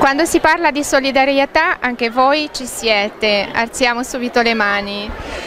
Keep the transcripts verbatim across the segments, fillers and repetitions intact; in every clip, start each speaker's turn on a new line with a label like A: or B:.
A: Quando si parla di solidarietà anche voi ci siete, alziamo subito le mani.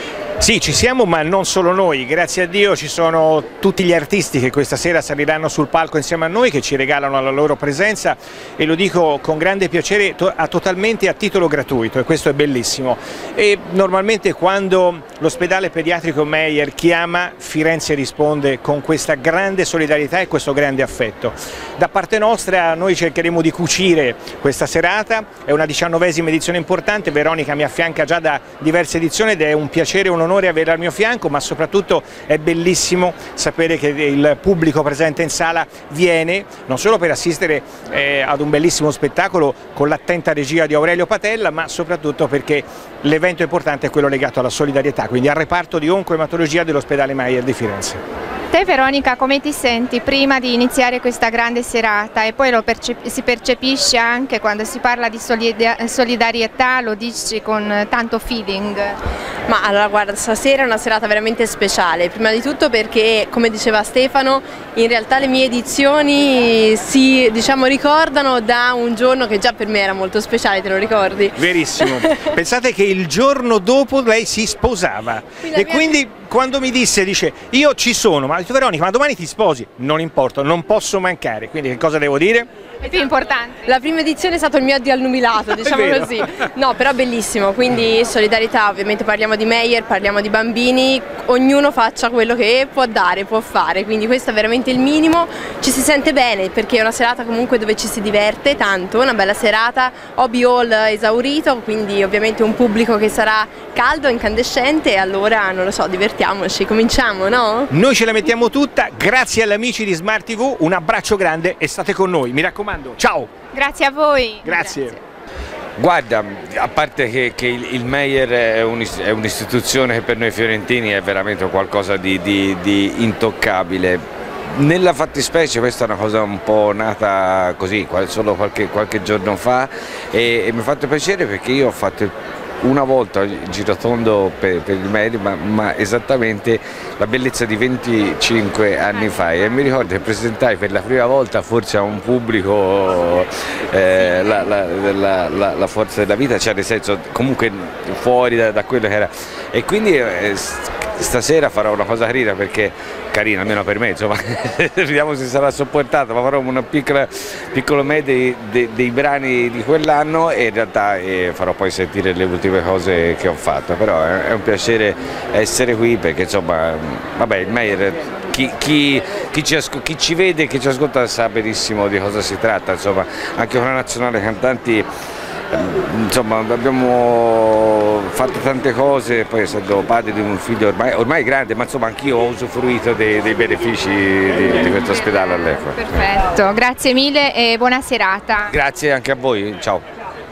B: Sì, ci siamo, ma non solo noi, grazie a Dio ci sono tutti gli artisti che questa sera saliranno sul palco insieme a noi, che ci regalano la loro presenza, e lo dico con grande piacere, to a totalmente a titolo gratuito, e questo è bellissimo. E normalmente quando l'ospedale pediatrico Meyer chiama, Firenze risponde con questa grande solidarietà e questo grande affetto. Da parte nostra noi cercheremo di cucire questa serata, è una diciannovesima edizione importante, Veronica mi affianca già da diverse edizioni ed è un piacere, un onore averla al mio fianco, ma soprattutto è bellissimo sapere che il pubblico presente in sala viene non solo per assistere eh, ad un bellissimo spettacolo con l'attenta regia di Aurelio Patella, ma soprattutto perché l'evento importante è quello legato alla solidarietà, quindi al reparto di oncoematologia dell'ospedale Meyer di Firenze.
A: Te Veronica, come ti senti prima di iniziare questa grande serata? E poi lo si percepisce anche quando si parla di solidarietà, lo dici con tanto feeling.
C: Ma allora guarda, stasera è una serata veramente speciale, prima di tutto perché, come diceva Stefano, in realtà le mie edizioni si, diciamo, ricordano da un giorno che già per me era molto speciale, te lo ricordi?
B: Verissimo, pensate che il giorno dopo lei si sposava quindi e mia... quindi quando mi disse, dice, io ci sono, ma ho detto Veronica, ma domani ti sposi? Non importa, non posso mancare, quindi che cosa devo dire?
A: È più importante.
C: La prima edizione è stato il mio addio al nubilato, diciamo così. No, però bellissimo, quindi solidarietà, ovviamente parliamo di Meyer, parliamo di bambini, ognuno faccia quello che può dare, può fare, quindi questo è veramente il minimo, ci si sente bene perché è una serata comunque dove ci si diverte tanto, una bella serata, hobby hall esaurito, quindi ovviamente un pubblico che sarà caldo, incandescente, e allora non lo so, divertiamoci, cominciamo, no?
B: Noi ce la mettiamo tutta, grazie agli amici di Smart tivù, un abbraccio grande e state con noi, mi raccomando. Ciao!
A: Grazie a voi!
B: Grazie!
A: Grazie.
D: Guarda, a parte che, che il, il Meyer è un'istituzione che per noi fiorentini è veramente qualcosa di, di, di intoccabile. Nella fattispecie questa è una cosa un po' nata così, solo qualche, qualche giorno fa, e, e mi ha fatto piacere perché io ho fatto una volta il girotondo per, per il Meyer, ma, ma esattamente la bellezza di venticinque anni fa, e mi ricordo che presentai per la prima volta forse a un pubblico eh, la, la, la, la, la forza della vita, cioè nel senso comunque fuori da, da quello che era, e quindi eh, stasera farò una cosa carina, perché carina almeno per me, insomma, vediamo se sarà sopportata, ma farò una piccola piccolo me dei, dei, dei brani di quell'anno, e in realtà eh, farò poi sentire le ultime cose che ho fatto, però è, è un piacere essere qui, perché insomma, vabbè, il Meyer, chi, chi, chi, ci chi ci vede, chi ci ascolta sa benissimo di cosa si tratta, insomma, anche con la nazionale cantanti. Insomma, abbiamo fatto tante cose, poi essendo padre di un figlio ormai, ormai grande, ma insomma anch'io ho usufruito dei, dei benefici di, di questo ospedale all'epoca.
A: Perfetto, grazie mille e buona serata.
D: Grazie anche a voi, ciao.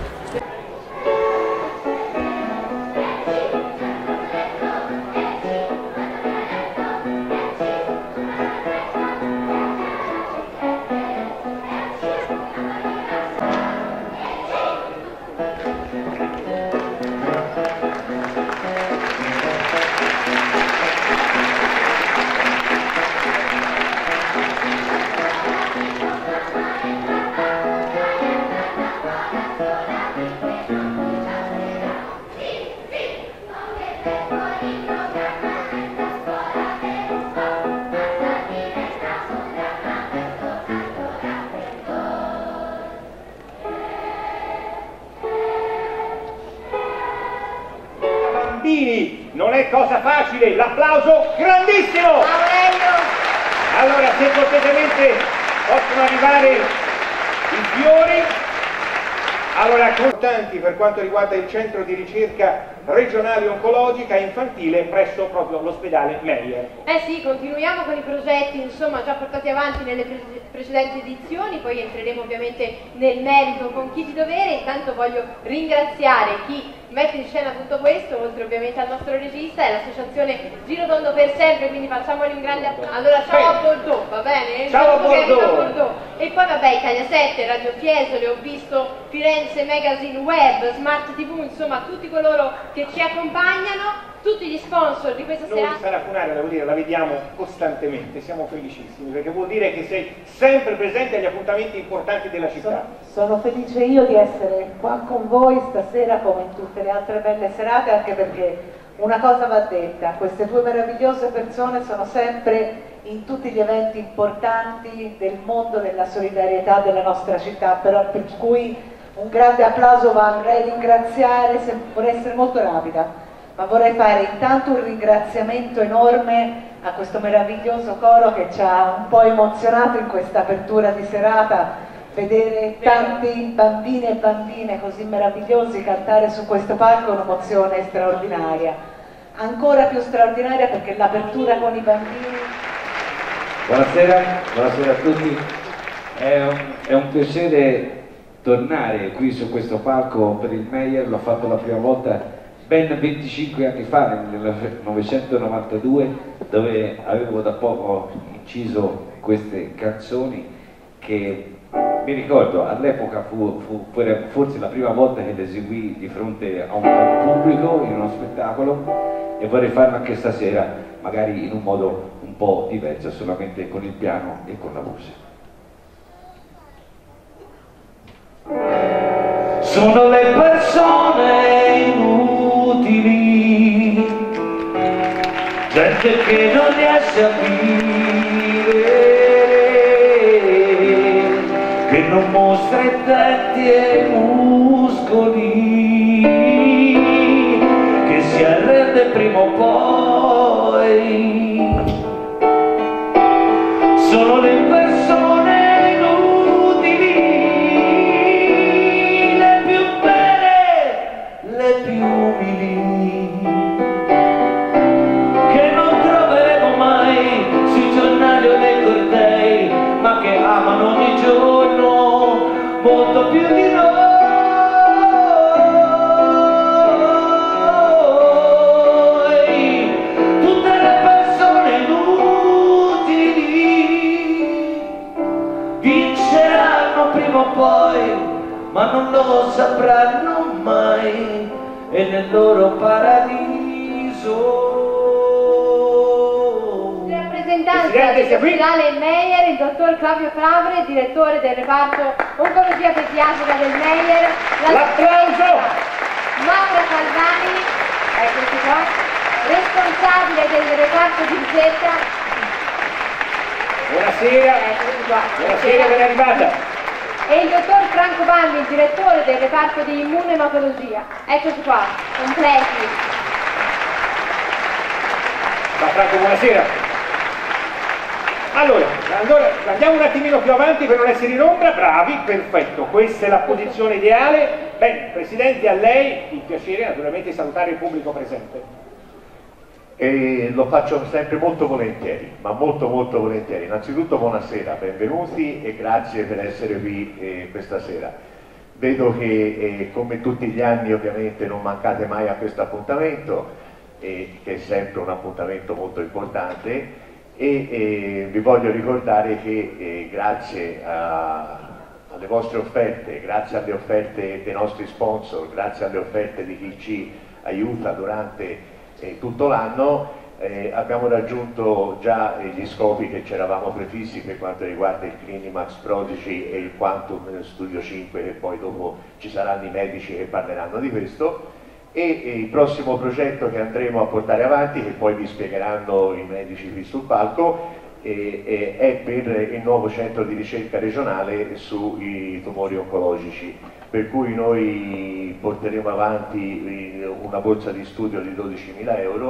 B: Non è cosa facile, l'applauso grandissimo! Allora, se cortesemente possono arrivare i fiori, allora, importanti per quanto riguarda il centro di ricerca regionale oncologica infantile presso proprio l'ospedale Meyer.
C: Eh sì, continuiamo con i progetti, insomma, già portati avanti nelle pre precedenti edizioni, poi entreremo ovviamente nel merito con chi di dovere. Intanto voglio ringraziare chi mette in scena tutto questo, oltre ovviamente al nostro regista, è l'associazione Giro Tondo per Sempre, quindi facciamogli un grande applauso. Allora ciao a Bordeaux, va bene?
B: Ciao a Bordeaux.
C: a Bordeaux! E poi vabbè, Italia sette, Radio Fiesole, ho visto Firenze Magazine Web, Smart tivù, insomma tutti coloro che ci accompagnano, tutti gli sponsor di questa
B: Noi
C: serata.
B: Sara Funari, devo dire, la vediamo costantemente, siamo felicissimi, perché vuol dire che sei sempre presente agli appuntamenti importanti della città.
E: Sono, sono felice io di essere qua con voi stasera come in tutte le altre belle serate, anche perché una cosa va detta, queste due meravigliose persone sono sempre in tutti gli eventi importanti del mondo della solidarietà della nostra città, però per cui un grande applauso va, vorrei ringraziare, se, vorrei essere molto rapida, ma vorrei fare intanto un ringraziamento enorme a questo meraviglioso coro che ci ha un po' emozionato in questa apertura di serata, vedere tanti bambini e bambine così meravigliosi cantare su questo palco è un'emozione straordinaria, ancora più straordinaria perché l'apertura con i bambini.
F: Buonasera, buonasera a tutti, è un, è un piacere tornare qui su questo palco per il Meyer, l'ho fatto la prima volta ben venticinque anni fa, nel millenovecentonovantadue, dove avevo da poco inciso queste canzoni che mi ricordo all'epoca fu, fu forse la prima volta che le eseguì di fronte a un, a un pubblico in uno spettacolo, e vorrei farlo anche stasera, magari in un modo un po' diverso, solamente con il piano e con la voce. Sono le persone inutili, gente che non riesce a vivere, che non mostra i denti e i muscoli, che si arrende prima o poi. Sono le persone inutili, le più vere, le più umili, che non troveremo mai sui giornali o nei cortei, ma che amano ogni giorno molto più di noi. Tutte le persone inutili vinceranno prima o poi, ma non lo sapranno mai, e nel loro paradiso.
C: Rappresentanza dell'ospedale Meyer, il dottor Claudio Favre, direttore del reparto Oncologia Pediatrica del Meyer.
B: L'applauso!
C: Maura Calvani, eccoci qua, responsabile del reparto di ricerca.
B: Buonasera,
C: Eccoci qua.
B: buonasera, ben arrivata.
C: E il dottor Franco Balli, il direttore del reparto di immunematologia. Eccoci qua, completi.
B: Ma Franco, buonasera. Allora, allora, andiamo un attimino più avanti per non essere in ombra, bravi, perfetto, questa è la posizione ideale. Bene, Presidente, a lei il piacere naturalmente di salutare il pubblico presente.
G: E lo faccio sempre molto volentieri, ma molto molto volentieri. Innanzitutto buonasera, benvenuti e grazie per essere qui eh, questa sera. Vedo che eh, come tutti gli anni ovviamente non mancate mai a questo appuntamento, eh, che è sempre un appuntamento molto importante, e eh, vi voglio ricordare che eh, grazie a, alle vostre offerte, grazie alle offerte dei nostri sponsor, grazie alle offerte di chi ci aiuta durante eh, tutto l'anno, eh, abbiamo raggiunto già eh, gli scopi che ci eravamo prefissi per quanto riguarda il Clinimax Prodigy e il Quantum Studio cinque, e poi dopo ci saranno i medici che parleranno di questo. E, e il prossimo progetto che andremo a portare avanti, che poi vi spiegheranno i medici qui sul palco, e, e, è per il nuovo centro di ricerca regionale sui tumori oncologici, per cui noi porteremo avanti una borsa di studio di dodicimila euro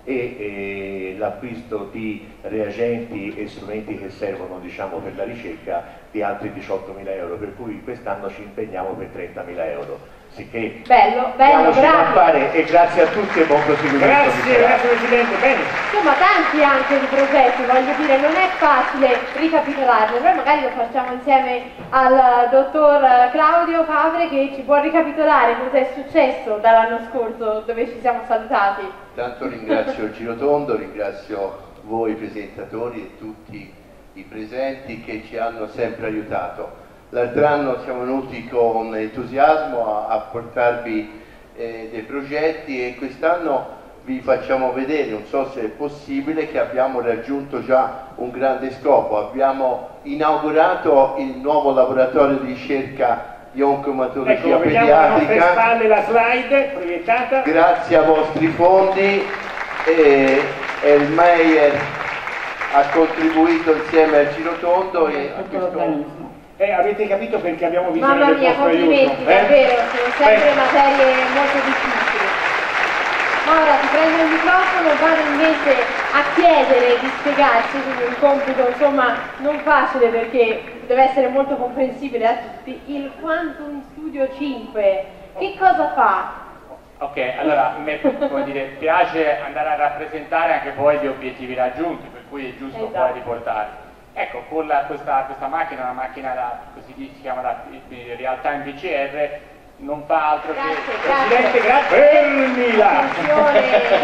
G: e, e l'acquisto di reagenti e strumenti che servono, diciamo, per la ricerca di altri diciottomila euro, per cui quest'anno ci impegniamo per trentamila euro. Sicché
H: bello, bello,
G: da fare, e grazie a tutti e buon proseguimento.
B: Grazie, grazie Presidente. Bene.
H: Insomma, tanti anche di progetti, voglio dire, non è facile ricapitolarli, però magari lo facciamo insieme al dottor Claudio Favre che ci può ricapitolare cosa è successo dall'anno scorso dove ci siamo salutati.
I: Tanto ringrazio il Girotondo, ringrazio voi presentatori e tutti i presenti che ci hanno sempre aiutato. L'altro anno siamo venuti con entusiasmo a, a portarvi eh, dei progetti e quest'anno vi facciamo vedere, non so se è possibile, che abbiamo raggiunto già un grande scopo. Abbiamo inaugurato il nuovo laboratorio di ricerca di oncoematologia
B: ecco,
I: pediatrica.
B: Spalle la slide proiettata.
I: Grazie a vostri fondi e, e il Meyer ha contribuito insieme al Girotondo e a questo.
B: Eh, avete capito perché abbiamo bisogno
H: Mamma
B: del
H: mia,
B: vostro aiuto?
H: complimenti,
B: Eh?
H: davvero, sono sempre
B: Beh.
H: materie molto difficili. Ora ti prendo il microfono, vado invece a chiedere di spiegarci, quindi un compito insomma non facile perché deve essere molto comprensibile a tutti, il Quantum Studio cinque. Che cosa fa?
J: Ok, allora a me, come dire, piace andare a rappresentare anche poi gli obiettivi raggiunti, per cui è giusto
H: Esatto.
J: poi riportarli. Ecco, con la, questa, questa macchina, una macchina da, così si chiama da, di real time P C R, non fa altro
H: Grazie,
J: che...
H: grazie.
B: Presidente, grazie. Fermila!
H: Attenzione!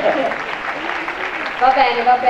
H: Va bene, va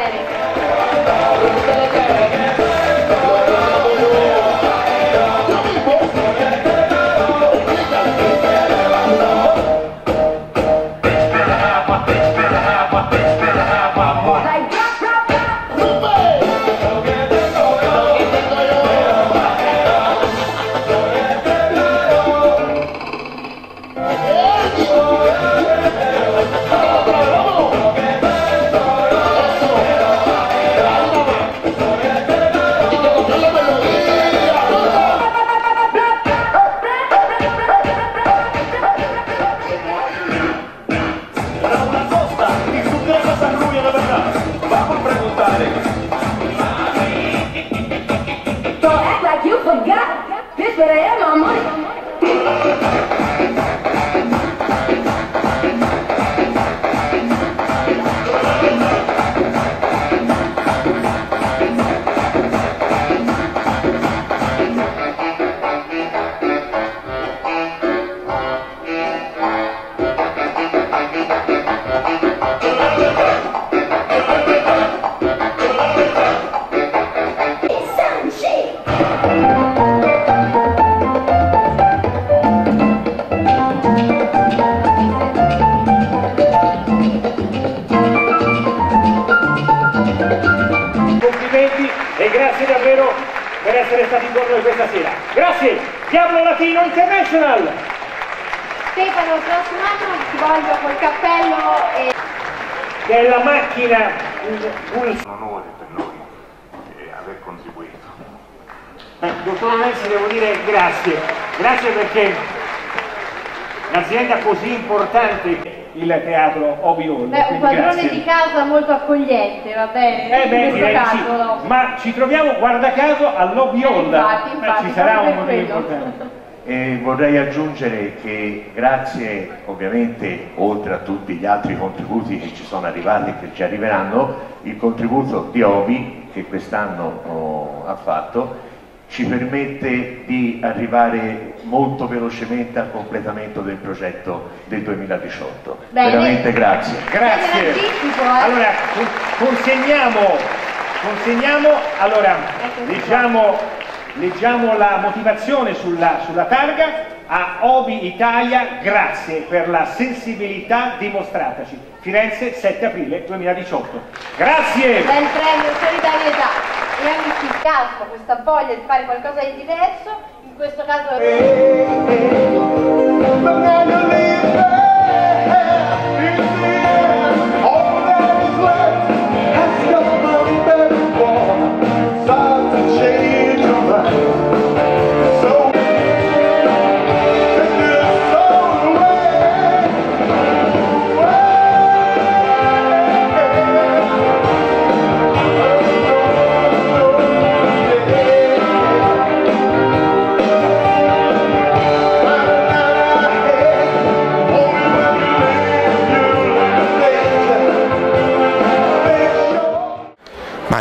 B: E grazie davvero per essere stati con noi questa sera. Grazie, Diavolo Latino International!
H: Stefano, il prossimo anno ti voglio col cappello e...
B: Che è la macchina... Un
K: onore per noi eh, aver contribuito.
B: Eh, dottor Messi, devo dire grazie. Grazie perché un'azienda così importante, il teatro Obi Hall.
H: Beh, un padrone di casa molto accogliente, va bene?
B: Eh beh,
H: in questo
B: direi
H: caso,
B: sì.
H: no?
B: Ma ci troviamo, guarda caso, all'Obi Hall.
H: Eh, infatti, infatti,
B: eh, ci sarà un
H: proprio
B: motivo
H: quello.
B: importante.
G: E vorrei aggiungere che grazie ovviamente, oltre a tutti gli altri contributi che ci sono arrivati e che ci arriveranno, il contributo di Obi che quest'anno oh, ha fatto ci permette di arrivare molto velocemente al completamento del progetto del duemiladiciotto.
H: Bene.
G: Veramente grazie.
B: Grazie.
H: Anticipo, eh.
B: Allora, con- consegniamo, consegniamo, allora, leggiamo, leggiamo la motivazione sulla, sulla targa a Obi Italia, grazie per la sensibilità dimostrataci. Firenze, sette aprile duemiladiciotto. Grazie!
H: Bel premio, solidarietà. E amicizia, questa voglia di fare qualcosa di diverso, in questo caso...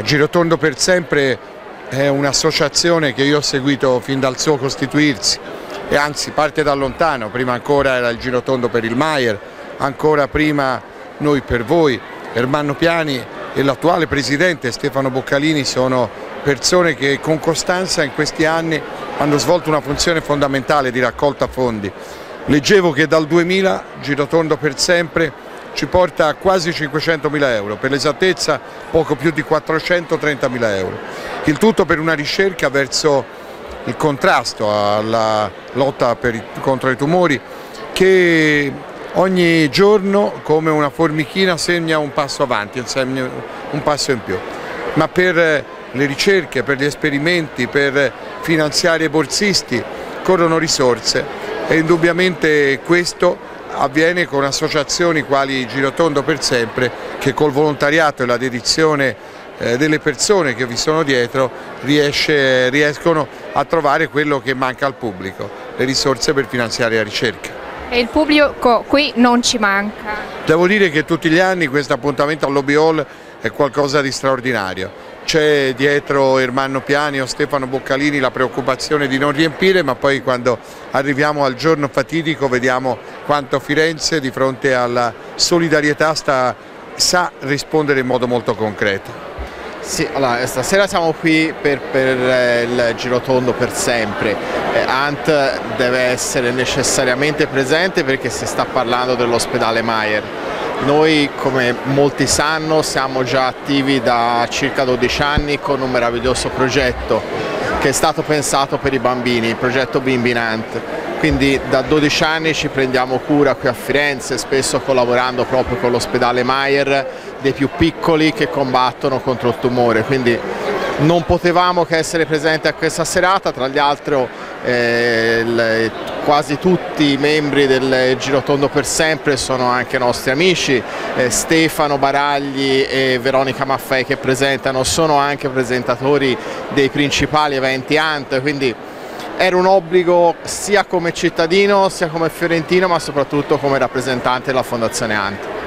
L: Ma Girotondo per Sempre è un'associazione che io ho seguito fin dal suo costituirsi e anzi parte da lontano, prima ancora era il Girotondo per il Maier, ancora prima Noi per Voi. Ermanno Piani e l'attuale presidente Stefano Boccalini sono persone che con costanza in questi anni hanno svolto una funzione fondamentale di raccolta fondi. Leggevo che dal duemila Girotondo per Sempre ci porta a quasi cinquecentomila euro, per l'esattezza poco più di quattrocentotrentamila euro. Il tutto per una ricerca verso il contrasto alla lotta per i, contro i tumori che ogni giorno come una formichina segna un passo avanti, segna un passo in più. Ma per le ricerche, per gli esperimenti, per finanziare i borsisti corrono risorse e indubbiamente questo avviene con associazioni quali Girotondo per Sempre che col volontariato e la dedizione eh, delle persone che vi sono dietro riesce, riescono a trovare quello che manca al pubblico, le risorse per finanziare la ricerca.
A: E il pubblico qui non ci manca.
L: Devo dire che tutti gli anni questo appuntamento all'Hobby Hall è qualcosa di straordinario. C'è dietro Ermanno Piani o Stefano Boccalini la preoccupazione di non riempire, ma poi quando arriviamo al giorno fatidico vediamo quanto Firenze di fronte alla solidarietà sta, sa rispondere in modo molto concreto.
M: Sì, allora, stasera siamo qui per, per eh, il Girotondo per Sempre. Eh, Ant deve essere necessariamente presente perché si sta parlando dell'ospedale Maier. Noi, come molti sanno, siamo già attivi da circa dodici anni con un meraviglioso progetto che è stato pensato per i bambini, il progetto Bimbinant. Quindi da dodici anni ci prendiamo cura qui a Firenze, spesso collaborando proprio con l'ospedale Maier, dei più piccoli che combattono contro il tumore. Quindi non potevamo che essere presenti a questa serata, tra gli altri eh, il, quasi tutti i membri del Girotondo per Sempre sono anche nostri amici, eh, Stefano Baragli e Veronica Maffei che presentano sono anche presentatori dei principali eventi Ant, quindi era un obbligo sia come cittadino sia come fiorentino ma soprattutto come rappresentante della Fondazione Ant.